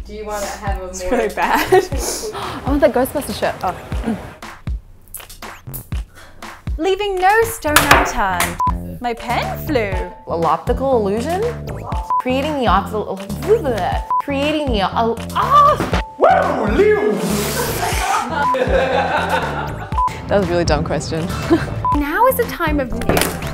Do you want to have a more... It's really bad. I want that Ghostbuster shirt. Oh. Leaving no stone unturned. My pen flew. Optical illusion? Creating the optical... Creating the... Wow, Leo! That was a really dumb question. Now is a time of news.